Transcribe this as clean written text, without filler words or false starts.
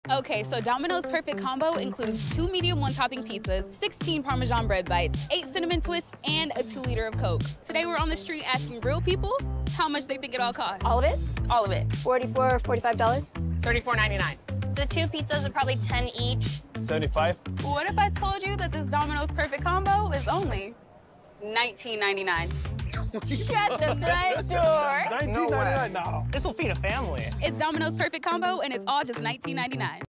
Okay, so Domino's Perfect Combo includes 2 medium one-topping pizzas, 16 Parmesan bread bites, 8 cinnamon twists, and a 2-liter of Coke. Today we're on the street asking real people how much they think it all costs. All of it? All of it. $44, $45? $34.99. The 2 pizzas are probably 10 each. 75. What if I told you that this Domino's Perfect Combo is only $19.99? Shut the front door. $19.99 now. This will feed a family. It's Domino's Perfect Combo, and it's all just $19.99.